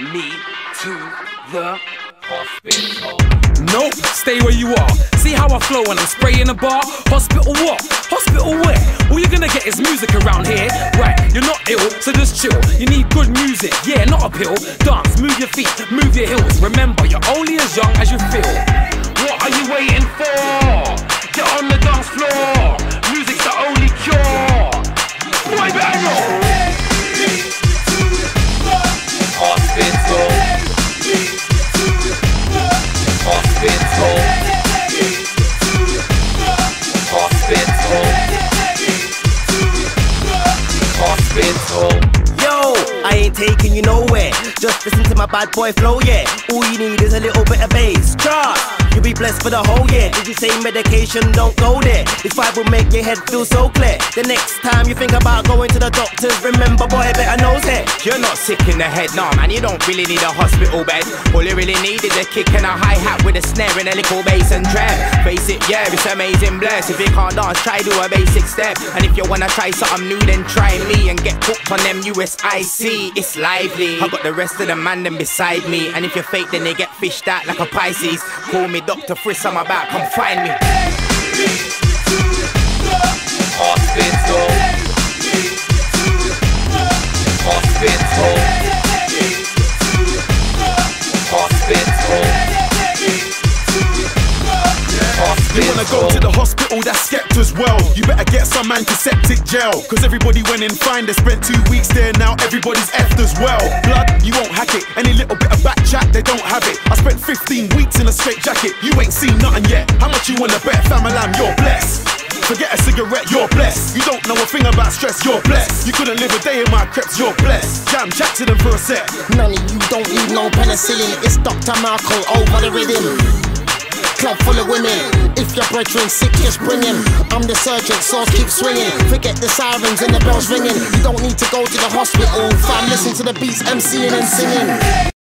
me to the hospital. Nope, stay where you are. See how I flow when I'm spraying a bar? Hospital what? Hospital where? All you're gonna get is music around here. Right, you're not ill, so just chill. You need good music, yeah, not a pill. Dance, move your feet, move your heels. Remember, you're only as young as you feel. What are you waiting for? Get on the dance floor. Music's the only cure. Boy, better know. Hospital. Hospital. Hospital. Hospital. Yo, I ain't taking you nowhere. Just listen to my bad boy flow, yeah. All you need is a little bit of bass. Trust, you'll be blessed for the whole year. Did you say medication? Don't go there. This vibe will make your head feel so clear. The next time you think about going to the doctors, remember, boy, better nose head. You're not sick in the head, nah man, you don't really need a hospital bed. All you really need is a kick and a hi-hat with a snare and a little bass and drum. Face it, yeah, it's amazing bless. If you can't dance, try do a basic step. And if you wanna try something new, then try me and get hooked on them USIC. It's lively. I got the rest of the man them beside me. And if you're fake, then they get fished out like a Pisces. Call me Dr. Friss, I'm about, come find me. Hospital. Hospital. Hospital. You wanna go to the hospital, that's skept as well. You better get some antiseptic gel, cause everybody went in fine, they spent 2 weeks there, now everybody's effed as well. Blood, you won't hack it, any little bit of back chat, they don't have it. I spent 15 weeks in a straight jacket, you ain't seen nothing yet. How much you wanna bet, fam-a-lam, you're blessed. Forget a cigarette, you're blessed. You don't know a thing about stress, you're blessed. You couldn't live a day in my crepes, you're blessed. Jam, chat to them for a sec. None of you don't need no penicillin. It's Dr. Marco over the rhythm. Club full of women. If your brethren's sick, just bring him. I'm the surgeon, sauce keep swinging. Forget the sirens and the bells ringing. You don't need to go to the hospital, fam. Listen to the beats, MCing and singing.